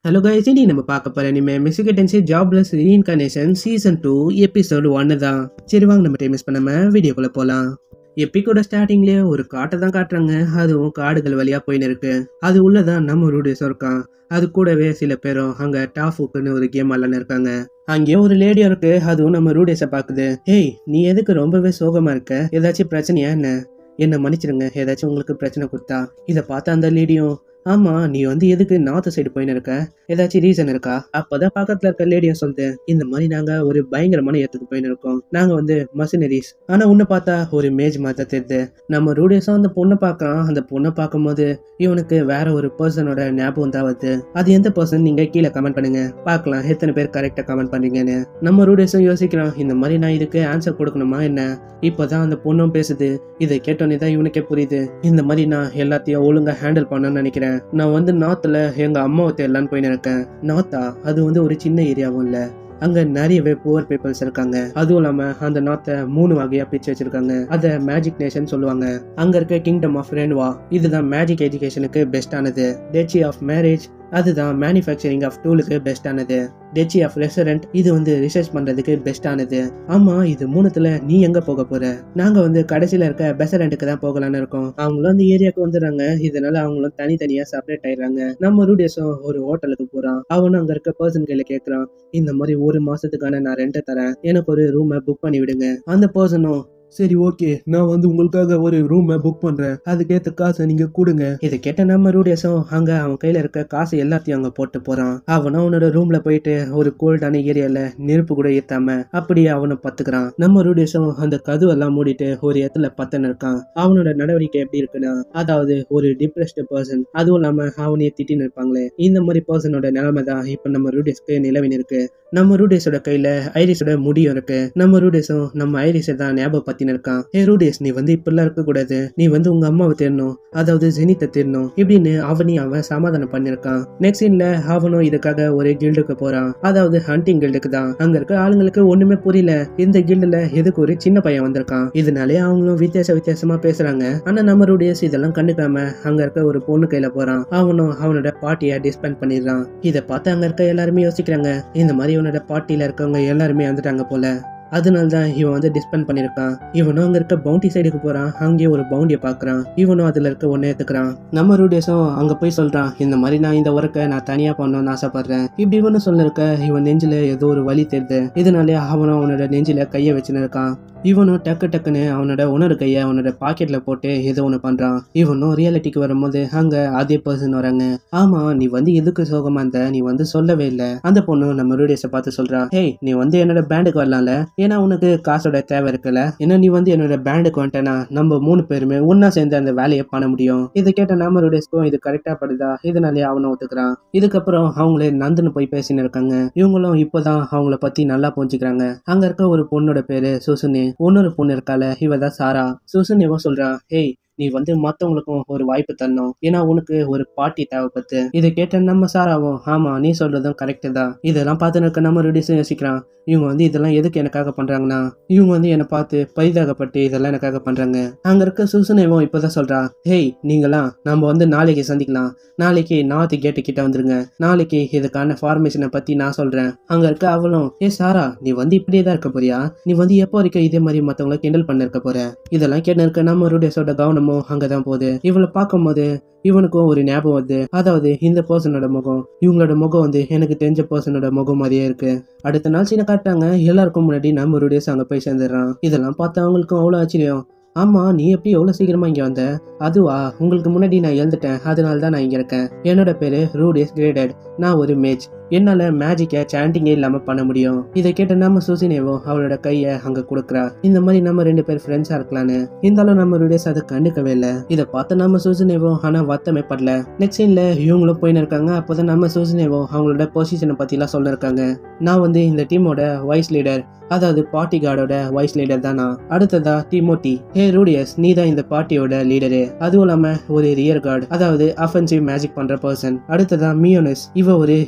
Hello guys, இனி நம்ம பார்க்க போற இனிமே மிஸ்கிட்டன்சி ஜாப்லெஸ் ரீஇன்கார்னேஷன் சீசன் 2 எபிசோடு 1 தான். சரி வாங்க நம்ம டைம் மிஸ் பண்ணாம வீடியோக்குள்ள போலாம். எப்பிக்கோட ஸ்டார்டிங்லேயே ஒரு காட்டை தான் காட்டுறாங்க. அதுவும் காடுகள் வழியா போயின்னு இருக்கு. அது உள்ளதான் நம்ம ரூடியஸும் இருக்கான். அது கூடவே சில பேரும் அங்க டாஃபுக்குன்னு ஒரு கேம் விளாண்டு இருக்காங்க. அங்கேயே ஒரு லேடியும் இருக்கு. அதுவும் நம்ம ரூடியஸை பாக்குது. ஹேய், நீ எதுக்கு ரொம்பவே சோகமா இருக்க? ஏதாச்சும் பிரச்சனையா என்ன மன்னிச்சிருங்க, ஏதாச்சும் உங்களுக்கு பிரச்சனை கொடுத்தா? இதை பார்த்தா அந்த லேடியும், ஆமா, நீ எதுக்கு நார்த் சைடு போயின்னு இருக்க? ஏதாச்சும் ரீசன் இருக்கா? அப்பதான் பக்கத்துல இருக்க லேடியும் சொல்லுது, இந்த மாதிரி நாங்க ஒரு பயங்கரமான இடத்துக்கு போயின்னு இருக்கோம். நாங்க மசினரிஸ். ஆனா உன்னை பார்த்தா ஒரு மேஜ் மாதிரி தெரியுது. நம்ம ரூடியஸும் அந்த பொண்ணை பார்க்கறான். அந்த பொண்ணை பார்க்கும்போது இவனுக்கு வேற ஒரு பர்சனோட ஞாபகம் தான் வருது. அது எந்த பர்சன் நீங்க கீழே கமெண்ட் பண்ணுங்க, பார்க்கலாம் எத்தனை பேர் கரெக்டா கமெண்ட் பண்றீங்கன்னு. நம்ம ரூடியஸும் யோசிக்கிறான், இந்த மாதிரி நான் இதுக்கு ஆன்சர் கொடுக்கணுமா என்ன? இப்பதான் அந்த பொண்ணும் பேசுது. இதை கேட்டோன்னே தான் இவனுக்கே புரியுது, இந்த மாதிரி நான் எல்லாத்தையும் ஒழுங்கா ஹேண்டில் பண்ணணும்னு நினைக்கிறேன். நான் நார்த்ல எங்க அம்மாவை தேடலான்னு போயின்னு இருக்கேன். நார்த்தா அது ஒரு சின்ன ஏரியாவும் இல்ல. அங்க நிறையவே புவர் பீப்புள்ஸ் இருக்காங்க. அதுவும் இல்லாம அந்த நார்த்தை 3 வகையா பிரிச்சு வச்சிருக்காங்க. அத மேஜிக் நேஷன் சொல்லுவாங்க. அங்க இருக்க கிங்டம் ஆஃப் ரென்வா இதுதான் மேஜிக் எஜுகேஷனுக்கு பெஸ்டானது. டெச்சி ஆஃப் மேரேஜ் அதுதான் மேனுஃபேக்சரிங் ஆஃப் டூலுக்கு பெஸ்டானது. டெச்சி ஆஃப் ரெஸ்டாரண்ட் இது ரிசர்ச் பண்றதுக்கு பெஸ்டானது. ஆமா, இது 3த்துல நீ எங்க போக போற? நாங்க கடைசியில இருக்க பெசரண்ட்டுக்கு தான் போகலான்னு இருக்கோம். அவங்களும் அந்த ஏரியாவுக்கு வந்துடுறாங்க. இதனால அவங்களும் தனித்தனியா செப்பரேட் ஆயிடுறாங்க. நம்ம ரூடியஸும் ஒரு ஹோட்டலுக்கு போறான். அவனும் அங்க இருக்க பர்சன் கையில கேட்கறான், இந்த மாதிரி 1 மாசத்துக்கான நான் ரெண்ட் தரேன், எனக்கு ஒரு ரூமை புக் பண்ணி விடுங்க. அந்த பர்சனும், சரி ஓகே, நான் உங்களுக்காக ஒரு ரூமை புக் பண்றேன், அதுக்கேற்ற காசை நீங்க கொடுங்க. இதை கேட்ட நம்ம ரூடியஸும் அங்க அவன் கையில இருக்க காசு எல்லாத்தையும் அங்க போட்டு போறான். அவனும் அவனோட ரூம்ல போயிட்டு ஒரு கோல்டான ஏரியால நெருப்பு கூட ஏத்தாம அப்படியே அவனை பத்துக்கிறான். நம்ம ரூடியஸும் அந்த கதவெல்லாம் மூடிட்டு ஒரு இடத்துல பத்தன இருக்கான். அவனோட நடவடிக்கை எப்படி இருக்குன்னா, அதாவது ஒரு டிப்ரெஸ்ட் பர்சன், அதுவும் இல்லாம அவனையே திட்டின்னு இருப்பாங்களே, இந்த மாதிரி பர்சனோட நிலைமை தான் இப்ப நம்ம ரூடியஸ்க்கு நிலவின் இருக்கு. நம்ம ரூடியஸோட கையில ஐரிஸோட முடியும் இருக்கு. நம்ம ரூடியஸும் நம்ம ஐரிஸை தான் ஞாபகம் இருக்கான். ஏ ரூடியஸ், நீ இப்படிலாம் இருக்க கூடாது. நீ உங்க அம்மாவை தேடணும், அதாவது ஜெனித்தை தேடணும் இப்படின்னு அவன் சமாதானம் பண்ணிருக்கான். நெக்ஸ்ட் சீன்ல அவனும் இதுக்காக ஒரு கில்டுக்கு போறான். அதாவது ஹண்டிங் கில்டுக்கு தான். அங்க இருக்க ஆளுங்களுக்கு ஒண்ணுமே புரியல, இந்த கில்டுல எதுக்கு ஒரு சின்ன பையன் வந்திருக்கான். இதனாலே அவங்களும் வித்தியாசமா பேசுறாங்க. ஆனா நம்ம ரூடியஸ் இதெல்லாம் கண்டுக்காம அங்க இருக்க ஒரு பொண்ணு கையில போறான். அவனும் அவனோட பார்ட்டியை டிஸ்பெண்ட் பண்ணிடுறான். இதை பார்த்து அங்க இருக்க எல்லாருமே யோசிக்கிறாங்க, இந்த மாதிரி இவனோட பார்ட்டியில இருக்கவங்க எல்லாருமே வந்துட்டாங்க போல, அதனால்தான் இவன் டிஸ்பெண்ட் பண்ணிருக்கான். இவனும் அங்க இருக்க பவுண்டி சைடுக்கு போறான். அங்கேயே ஒரு பவுண்டியை பாக்குறான். இவனும் அதுல இருக்க ஒன்னே எடுத்துக்கிறான். நம்ம ரூடியஸும் அங்க போய் சொல்றான், இந்த மாதிரி நான் இந்த ஒர்க்கை நான் தனியா பண்ணணும்னு ஆசைப்படுறேன். இப்படி இவனு சொல்லிருக்க இவன் நெஞ்சில ஏதோ ஒரு வலி தெரியுது. இதனாலே அவனும் அவனோட நெஞ்சில கைய வச்சுன்னு இருக்கான். இவனும் டக்குன்னு அவனோட உணர்வு கைய அவனோட பாக்கெட்ல போட்டு ஏதோ ஒண்ணு பண்றான். இவனும் ரியாலிட்டிக்கு வரும்போது அங்க அதே பர்சன் வராங்க. ஆமா, நீ எதுக்கு சோகமா இருந்த? நீ சொல்லவே இல்ல. அந்த பொண்ணு நம்ம ரூடியஸை பார்த்து சொல்றா, ஹேய், நீ என்னோட பேண்டுக்கு வரலாம்ல, ஏன்னா உனக்கு காசோட தேவை இருக்குல்ல. ஏன்னா நீ என்னோட பேண்டுக்கு வந்துட்டேன்னா நம்ம 3 பேருமே ஒன்னா சேர்ந்து அந்த வேலையை பண்ண முடியும். இதை கேட்ட நம்ம ரூடியஸ்க்கும் இது கரெக்டா படுதா. இதனாலே அவனை ஒத்துக்கிறான். இதுக்கப்புறம் அவங்களே நந்துன்னு போய் பேசின்னு இருக்காங்க. இவங்களும் இப்பதான் அவங்கள பத்தி நல்லா புரிஞ்சுக்கிறாங்க. அங்க இருக்க ஒரு பொண்ணோட பேரு சுசுனி. இன்னொரு பொண்ணு இருக்கால, இவதான் சாரா. சுசுனிவோ சொல்றா, ஹேய், நீ மத்தவங்களுக்கும் ஒரு வாய்ப்பு தரணும், ஏன்னா உனக்கு ஒரு பார்ட்டி தேவைப்பட்டு. இதை கேட்ட நம்ம சாராவும், ஆமா நீ சொல்றதும் கரெக்ட் தான். இதெல்லாம் பார்த்து இருக்க நம்ம ரூடியஸும் யோசிக்கிறான், இவங்க இதெல்லாம் எதுக்கு எனக்காக பண்றாங்கன்னா, இவங்க என்னை பார்த்து பரிதாகப்பட்டு இதெல்லாம் எனக்காக பண்றாங்க. அங்க இருக்க சுசுனேவும் இப்பதான் சொல்றா, ஹேய், நீங்களாம் நம்ம நாளைக்கு சந்திக்கலாம். நாளைக்கு நார்த் கேட்டு கிட்ட வந்துருங்க. நாளைக்கு இதுக்கான ஃபார்மேஷனை பத்தி நான் சொல்றேன். அங்க இருக்க அவளும், ஏ சாரா, நீ இப்படியே தான் இருக்க போறியா? நீ எப்போ வரைக்கும் இதே மாதிரி மத்தவங்களை கிண்டல் பண்ண இருக்க போற? இதெல்லாம் கேட்டு இருக்க நம்ம ரூடியஸோட கவனமும் அங்கதான் போகுது. இவளை பார்க்கும் போது இவனுக்கும் ஒரு ஞாபகம் வருது. அதாவது இந்த பர்சனோட முகம், இவங்களோட முகம் எனக்கு தெரிஞ்ச பர்சனோட முகம் மாதிரியே இருக்கு. அடுத்த நாள் சீனை காட்டாங்க. எல்லாருக்கும் முன்னாடி நம்ம ரூடியஸ் அங்க போய் சேர்ந்துடுறான். இதெல்லாம் பார்த்து அவங்களுக்கும் அவ்வளவு ஆச்சரியம். ஆமா, நீ எப்படி எவ்வளவு சீக்கிரமா இங்க வந்த? அதுவா, உங்களுக்கு முன்னாடி நான் எழுந்துட்டேன், அதனால தான் நான் இங்க இருக்கேன். என்னோட பேரு ரூடியஸ் கிரேடட். நான் ஒரு மேஜ். என்னால மேஜிக்க சாண்டிங்கே இல்லாம பண்ண முடியும். இதை கேட்ட நம்ம சுசினேவோ அவளோட கைய அங்க கொடுக்குறா. இந்த மாதிரி நம்ம 2 பேர் ஃப்ரெண்ட்ஸா இருக்கலான்னு. இருந்தாலும் நம்ம ரூடியஸ் அதை கண்டுக்கவே இல்லை. இதை பார்த்து நம்ம சுசினேவோ ஆனா வருத்தமே படல. நெக்ஸ்ட் சீன்ல இவங்களும் போயின்னு இருக்காங்க. அப்போதான் நம்ம சுசினேவோ அவங்களோட பொசிஷனை பத்தி எல்லாம் சொல்ல இருக்காங்க. நான் இந்த டீமோட வைஸ் லீடர், அதாவது பார்ட்டி கார்டோட வைஸ் லீடர் தான் நான். அடுத்ததா டிமோட்டி. ஹே ரூடியஸ், நீ தான் இந்த பார்ட்டியோட லீடரு. அதுவும் இல்லாம ஒரு ரியர் கார்டு, அதாவது அஃபென்சிவ் மேஜிக் பண்ற பர்சன். அடுத்ததா மியோனஸ், இவ ஒரு ஹீலர்,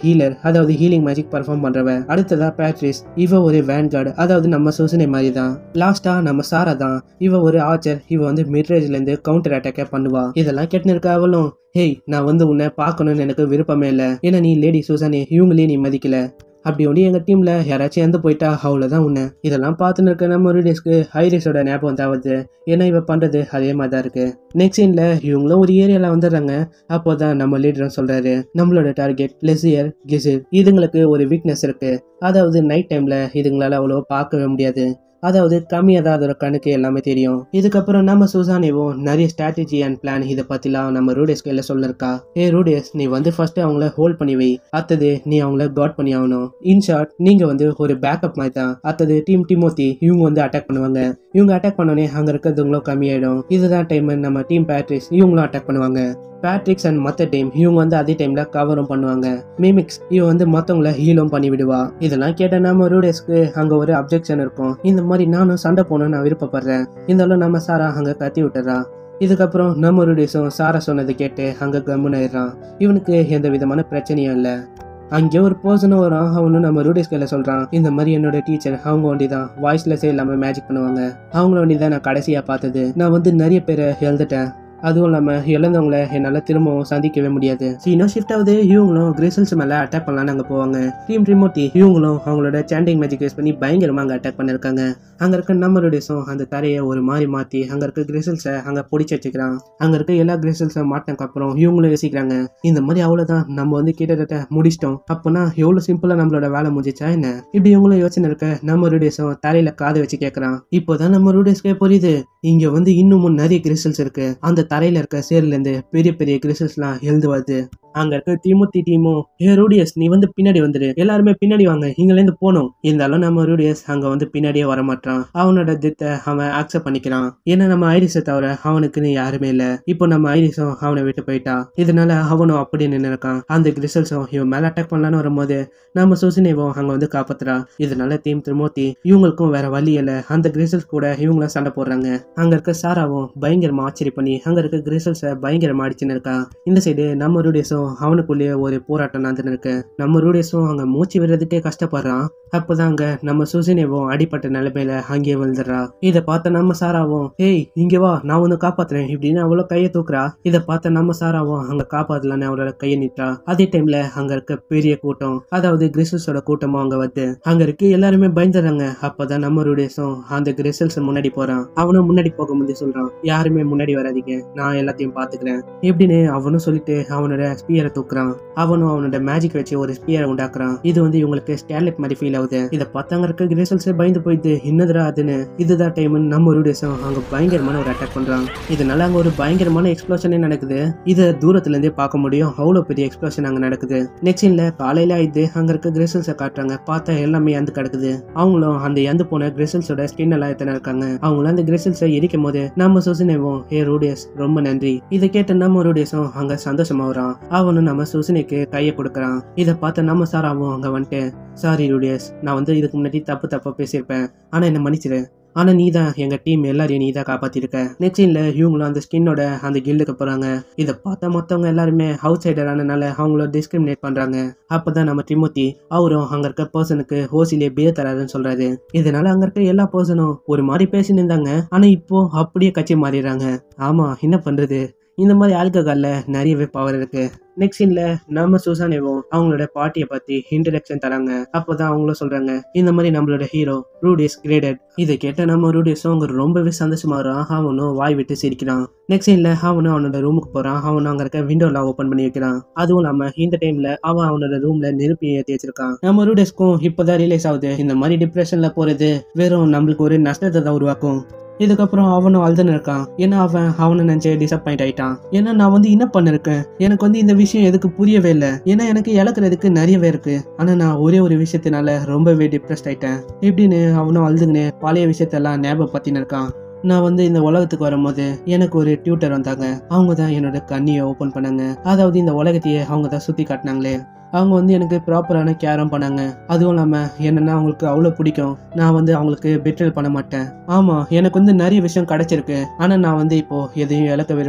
அதாவது ஹீலிங் மேஜிக் பர்ஃபார்ம் பண்றவ. அடுத்ததா பேட்ரிஸ், இவ ஒரு வேன்கார்டு, அதாவது நம்ம சூசனை மாதிரி தான். லாஸ்டா நம்ம சாரா தான், இவ ஒரு ஆர்ச்சர், இவ வந்து மிட்ரேஜ்ல இருந்து கவுண்டர் அட்டாக்க பண்ணுவா. இதெல்லாம் கேட்டு இருக்க அவளும், ஹேய் நான் வந்து உன்னை பார்க்கணும்னு எனக்கு விருப்பமே இல்லை, ஏன்னா நீ லேடி சூசனே, இவங்களையும் நீ மதிக்கல, அப்படி ஒன்று எங்கள் டீமில் யாராச்சும் இறந்து போயிட்டா அவ்வளோதான் உன்னை. இதெல்லாம் பார்த்துன்னு இருக்க நம்ம ரீடர்ஸ்க்கு ஹைரிஸோட ஞாபகம் தேவைது, ஏன்னா இவ பண்ணுறது அதே மாதிரி தான் இருக்குது. நெக்ஸ்ட் சீனில் இவங்களும் ஒரு ஏரியாவில் வந்துடுறாங்க. அப்போ தான் நம்ம லீடரும் சொல்கிறாரு, நம்மளோட டார்கெட் லெசியர் கிசிர், இதுங்களுக்கு ஒரு வீக்னஸ் இருக்குது, அதாவது நைட் டைமில் இதுங்களால் அவ்வளோ பார்க்கவே முடியாது, அதாவது கம்மியாக தான் அதோட கணக்கு எல்லாமே தெரியும். இதுக்கப்புறம் நம்ம சுசானேவும் நிறைய ஸ்ட்ராட்டஜி அண்ட் பிளான் இதை பற்றிலாம் நம்ம ரூடேஸ் கையில் சொல்லிருக்கா. ரூடேஸ், நீ வந்து ஃபர்ஸ்ட் அவங்கள ஹோல்ட் பண்ணி வை, அடுத்தது நீ அவங்கள காட் பண்ணி ஆகணும். இன்ஷார்ட் நீங்க வந்து ஒரு பேக்கப் மாதிரி தான். அடுத்தது டீம் டிமோத்தி, இவங்க வந்து அட்டாக் பண்ணுவாங்க. இவங்க அட்டாக் பண்ணோடனே அங்கே இருக்கிறதுங்களும் கம்மியாயிடும். இதுதான் டைம் நம்ம டீம் பேட்ரிஸ் இவங்களும் அட்டாக் பண்ணுவாங்க. பேட்ரிக்ஸ் அண்ட் மற்ற டீம் இவங்க வந்து அதே டைம்ல கவரும் பண்ணுவாங்க. மிமிக்ஸ் இவ வந்து மற்றவங்கள ஹீலும் பண்ணி விடுவா. இதெல்லாம் கேட்ட நம்ம ரூடேஸ்க்கு அங்க ஒரு அப்ஜெக்ஷன் இருக்கும். இந்த மாதிரி நானும் சண்டை போகணும்னு நான் விருப்பப்படுறேன். இருந்தாலும் நம்ம சாரா அங்க கத்தி விட்டுறா. இதுக்கப்புறம் நம்ம ரூடேஸும் சாரா சொன்னதை கேட்டு அங்க கம்முனாயிடுறான். இவனுக்கு எந்த விதமான பிரச்சனையும் இல்லை. அங்கே ஒரு பர்சனும் வரும். அவனு நம்ம ரூடேஸ் கையில சொல்றான், இந்த மாதிரி என்னோட டீச்சர் அவங்க ஒண்டிதான் வாய்ஸ்லெஸ்ஸே இல்லாம மேஜிக் பண்ணுவாங்க, அவங்கள ஒண்டிதான் நான் கடைசியா பார்த்தது. நான் வந்து நிறைய பேரை எழுந்துட்டேன், அதுவும் இல்லாமல் இழந்தவங்கள என்னால் திரும்பவும் சந்திக்கவே முடியாது. சீனும் ஷிஃப்ட் ஆகுது. இவங்களும் கிரிசல்ஸ் மேலே அட்டாக் பண்ணலான்னு அங்கே போவாங்க. டீம் ரிமோட்டி இவங்களும் அவங்களோட சாண்டிங் மேஜிக் யூஸ் பண்ணி பயங்கரமாக அங்கே அட்டாக் பண்ணியிருக்காங்க. அங்கே இருக்க நம்ம ரூடேஸும் அந்த தரையை ஒரு மாதிரி மாற்றி அங்கே இருக்க கிரிசல்ஸை அங்கே பிடிச்சி வச்சுக்கிறான். அங்கே இருக்க எல்லா கிரிசல்ஸை மாட்டினதுக்கு அப்புறம் இவங்களும் யோசிக்கிறாங்க, இந்த மாதிரி அவ்வளோதான், நம்ம வந்து கிட்டத்தட்ட முடிச்சிட்டோம், அப்போனா எவ்வளோ சிம்பிளாக நம்மளோட வேலை முடிஞ்சிச்சா என்ன? இப்படி இவங்களும் யோசனை இருக்க நம்ம ரூடேஸும் தரையில காதை வச்சு கேட்குறான். இப்போதான் நம்ம ரூடேஸ்க்கே புரியுது, இங்க வந்து இன்னமும் நிறைய கிரிசல்ஸ் இருக்கு. அந்த தரையில இருக்க சேர்ல இருந்து பெரிய பெரிய கிரிசல்ஸ்லாம் எழுந்து வருது. அங்க இருக்க திமுத்தி டீமும், ரூடியஸ் நீ வந்து பின்னாடி வந்துடு, எல்லாருமே பின்னாடி வாங்க, இங்கிலேருந்து போனோம். இருந்தாலும் நம்ம ரூடியஸ் அங்க வந்து பின்னாடியே வரமாட்டான். அவனோட டெத்தை அவன் ஆக்செப்ட் பண்ணிக்கிறான். ஏன்னா நம்ம ஐரிஸை தவிர அவனுக்குன்னு யாருமே இல்ல. இப்போ நம்ம ஐரிஸும் அவனை விட்டு போயிட்டா. இதனால அவனும் அப்படி நின்று இருக்கான். அந்த கிரிசல்ஸும் இவன் மேல அட்டாக் பண்ணலான்னு வரும்போது நம்ம சுசினேவும் அங்க வந்து காப்பாத்துறா. இதனால டீம் திருமூர்த்தி இவங்களுக்கும் வேற வழி இல்ல, அந்த கிரிசல்ஸ் கூட இவங்களும் சண்டை போடுறாங்க. அங்க இருக்க சாராவும் பயங்கரமா ஆச்சரிய பண்ணி அங்க இருக்க கிரிசல்ஸை பயங்கரமா அடிச்சுன்னு இருக்கா. இந்த சைடு நம்ம ரூடியஸும் அவனுக்குள்ளேயே ஒரு போராட்டம் நடந்துன்னு இருக்கு. நம்ம ரூடேஸும் அங்க மூச்சு விடுறதுக்கே கஷ்டப்படுறான். அப்பதான் அங்க நம்ம சுசினேவும் அடிப்பட்ட நிலைமையில அங்கேயே விழுந்துடுறா. இதை பார்த்த நம்ம சாராவும், ஏய் இங்க வா, நான் வந்து காப்பாத்துறேன் இப்படின்னு அவ்வளோ கையை தூக்குறா. இதை பார்த்த நம்ம சாராவும் அங்க காப்பாத்தலான்னு அவளோட கையை நிற்றா. அதே டைம்ல அங்க இருக்க பெரிய கூட்டம், அதாவது கிரிசல்ஸோட கூட்டமும் அங்க வந்து அங்க இருக்கு. எல்லாருமே பயந்துடுறாங்க. அப்பதான் நம்ம ரூடேஸும் அந்த கிரிசல்ஸ் முன்னாடி போறான். அவனும் முன்னாடி போகும்போது சொல்றான், யாருமே முன்னாடி வராதீங்க, நான் எல்லாத்தையும் பாத்துக்கிறேன் இப்படின்னு அவனும் சொல்லிட்டு அவனோட ஸ்பியரை தூக்குறான். அவனும் அவனோட மேஜிக் வச்சு ஒரு ஸ்பியரை உண்டாக்குறான். இது வந்து இவங்களுக்கு ஸ்டேர்லைட் மாதிரி ஃபீல் ஆகுது. இதை பார்த்தாங்க இருக்க கிரிசல்ஸே பயந்து போயிட்டு என்னதுரா அதுன்னு. இதுதான் டைம் நம்ம ரூடேஸும் அங்க பயங்கரமான ஒரு அட்டாக் பண்றான். இதனால அங்க ஒரு பயங்கரமான எக்ஸ்ப்ளோஷனே நடக்குது. இதை தூரத்துல இருந்தே பார்க்க முடியும், அவ்வளவு பெரிய எக்ஸ்ப்ளோஷன் அங்க நடக்குது. நெக்ஸ்ட் சீன்ல காலையில ஆயிடுது. அங்க இருக்க கிரிசல்ஸை காட்டுறாங்க. பார்த்தா எல்லாமே இறந்து கிடக்குது. அவங்களும் அந்த இறந்து போன கிரிசல்ஸோட ஸ்கின் எல்லாம் எத்தனை இருக்காங்க. அவங்களும் அந்த கிரிசல்ஸை எரிக்கும் போது நம்ம சுசினேவும், ரூடேஸ் ரொம்ப நன்றி. இதை கேட்ட நம்ம ரூடேஸும் அங்க சந்தோஷமா வரான். அவனும் நம்ம சுசினிக்கு கையை கொடுக்குறான். இதை பார்த்த நம்ம சாராவும் அங்க வந்துட்டு, சாரி ரூடியஸ், நான் வந்து இதுக்கு முன்னாடி தப்பா பேசியிருப்பேன், ஆனா என்ன மன்னிச்சிரு, ஆனா நீ தான் எங்க டீம் எல்லாரையும் நீ தான் காப்பாத்திருக்க. நெக்ஸ்ட் சீன்ல இவங்களும் அந்த ஸ்கின்னோட அந்த கில்டுக்கு போறாங்க. இதை பார்த்த மொத்தவங்க எல்லாருமே அவுட் சைடரானால அவங்கள டிஸ்கிரிமினேட் பண்றாங்க. அப்பதான் நம்ம டிமோத்தி அவரும் அங்க இருக்க பர்சனுக்கு ஹோசிலே பியர் தராதுன்னு சொல்றாரு. இதனால அங்க இருக்க எல்லா பர்சனும் ஒரு மாதிரி பேசின்னு இருந்தாங்க. ஆனா இப்போ அப்படியே கட்சி மாறிடுறாங்க. ஆமா என்ன பண்றது, இந்த மாதிரி ஆல்கஹால்ல நிறையவே பவர் இருக்கு. நெக்ஸ்ட் சீன்ல நம்ம சுசானேவும் அவங்களோட பார்ட்டியை பத்தி இன்ட்ரடக்ஷன் தராங்க. அப்போதான் அவங்களும் சொல்றாங்க, இந்த மாதிரி நம்மளோட ஹீரோ ரூடிஸ் கிரேடட். இதை கேட்ட நம்ம ரூடிஸும் அவங்க ரொம்பவே சந்தோஷமா வரான். அவனும் வாய் விட்டு சிரிக்கிறான். நெக்ஸ்ட் சீன்ல அவனும் அவனோட ரூமுக்கு போறான். அவனும் அங்க இருக்க விண்டோலாம் ஓபன் பண்ணி வைக்கிறான். அதுவும் இல்லாம இந்த டைம்ல அவன் அவனோட ரூம்ல நெருப்பி ஏற்றி வச்சிருக்கான். நம்ம ரூடிஸ்க்கும் இப்பதான் ரியலைஸ் ஆகுது, இந்த மாதிரி டிப்ரெஷன்ல போறது வெறும் நம்மளுக்கு ஒரு நஷ்டத்தை தான் உருவாக்கும். இதுக்கப்புறம் அவனும் அழுதுன்னு இருக்கான். ஏன்னா அவனை நினைச்சு டிசப்பாயிண்ட் ஆயிட்டான். ஏன்னா நான் வந்து என்ன பண்ணிருக்கேன், எனக்கு வந்து இந்த விஷயம் எதுக்கு புரியவே இல்லை. ஏன்னா எனக்கு இழக்கிறதுக்கு நிறையவே இருக்கு, ஆனா நான் ஒரே ஒரு விஷயத்தினால ரொம்பவே டிப்ரெஸ்ட் ஆயிட்டேன் இப்படின்னு அவனும் அழுதுங்கன்னு பழைய விஷயத்தெல்லாம் ஞாபகப்படுத்தின்னு இருக்கான். நான் வந்து இந்த உலகத்துக்கு வரும்போது எனக்கு ஒரு டியூட்டர் வந்தாங்க. அவங்க தான் என்னோட கண்ணியை ஓப்பன் பண்ணாங்க. அதாவது இந்த உலகத்தையே அவங்க தான் சுத்தி காட்டினாங்களே. அவங்க வந்து எனக்கு ப்ராப்பரான கேரும் பண்ணாங்க. அதுவும் இல்லாமல் என்னன்னா அவங்களுக்கு அவ்வளோ பிடிக்கும். நான் வந்து அவங்களுக்கு பெட்ரோல் பண்ண மாட்டேன். ஆமாம் எனக்கு வந்து நிறைய விஷயம் கிடைச்சிருக்கு, ஆனால் நான் வந்து இப்போ எதையும் இழக்க விரும்பல.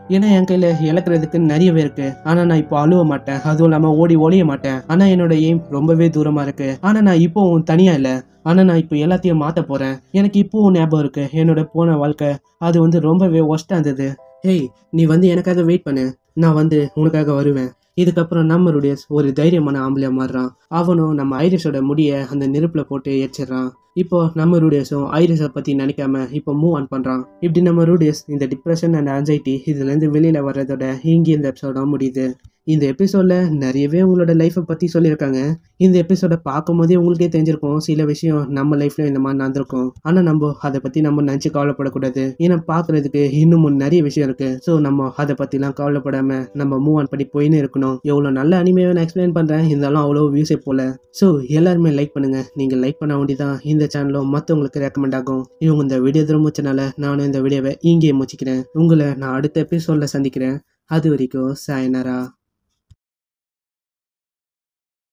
ஏன்னா என் கையில இழக்கிறதுக்கு நிறையவே இருக்கு. ஆனா நான் இப்போ அழுவ மாட்டேன், அதுவும் இல்லாம ஓடி ஒளிய மாட்டேன். ஆனா என்னோட எய்ம் ரொம்பவே தூரமா இருக்கு. ஆனா நான் இப்போவும் தனியா இல்ல. ஆனா நான் இப்போ எல்லாத்தையும் மாத்த போறேன். எனக்கு இப்போவும் ஞாபகம் இருக்கு என்னோட போன வாழ்க்கை. அது வந்து ரொம்பவே ஒஸ்டா இருந்தது. ஹேய், நீ வந்து எனக்காக வெயிட் பண்ணு, நான் வந்து உனக்காக வருவேன். இதுக்கப்புறம் நம்மளுடைய ஒரு தைரியமான ஆம்பளையா மாறுறான். அவனும் நம்ம ஐரிஷோட முடிய அந்த நெருப்புல போட்டு எரிச்சிடறான். இப்போ நம்ம ரூடியஸும் ஐரிஷை பத்தி நினைக்காம இப்போ மூவ் ஆன் பண்றான். இப்படி நம்ம ரூடியஸ் இந்த டிப்ரெஷன் அண்ட் ஆன்சைட்டி இதுல இருந்து வெளியில வர்றதோட இங்கே இந்த எபிசோட முடியுது. இந்த எபிசோட்ல நிறையவே உங்களோட லைஃப்பை பத்தி சொல்லியிருக்காங்க. இந்த எபிசோட பார்க்கும் போதே உங்களுக்கே தெரிஞ்சிருக்கும் சில விஷயம் நம்ம லைஃப்ல இந்த மாதிரி நடந்திருக்கும். ஆனா நம்ம அதை பத்தி நம்ம நினைச்சு கவலைப்படக்கூடாது. ஏன்னா பாக்குறதுக்கு இன்னமும் நிறைய விஷயம் இருக்கு. ஸோ நம்ம அதை பத்திலாம் கவலைப்படாம நம்ம மூவ் ஆன் பண்ணி போயின்னு இருக்கணும். எவ்வளவு நல்ல அனிமையை நான் எக்ஸ்பிளைன் பண்றேன், இருந்தாலும் அவ்வளோ வியூஸே போல. ஸோ எல்லாருமே லைக் பண்ணுங்க. நீங்க லைக் பண்ண வேண்டிதான் இந்த சேனலும் மற்றவங்களுக்கு ரெக்கமெண்ட் ஆகும். இவங்க இந்த வீடியோ திரும்பிச்சனால நானும் இந்த வீடியோவை இங்கேயே முடிச்சுக்கிறேன். உங்களை நான் அடுத்த எபிசோட்ல சந்திக்கிறேன். அது வரைக்கும் சாயனரா.